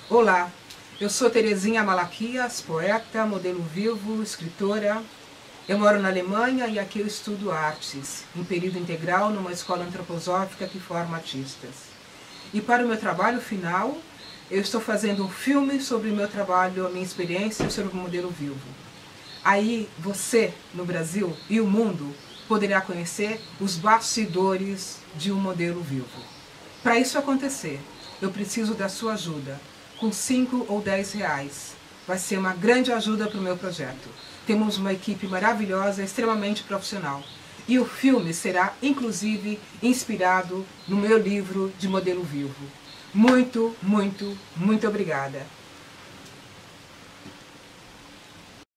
Olá, eu sou Terezinha Malaquias, poeta, modelo vivo, escritora. Eu moro na Alemanha e aqui eu estudo artes, em período integral numa escola antroposófica que forma artistas. E para o meu trabalho final, eu estou fazendo um filme sobre o meu trabalho, a minha experiência sobre o modelo vivo. Aí você, no Brasil e o mundo, poderá conhecer os bastidores de um modelo vivo. Para isso acontecer, eu preciso da sua ajuda, com 5 ou 10 reais. Vai ser uma grande ajuda para o meu projeto. Temos uma equipe maravilhosa, extremamente profissional. E o filme será, inclusive, inspirado no meu livro de modelo vivo. Muito, muito, muito obrigada.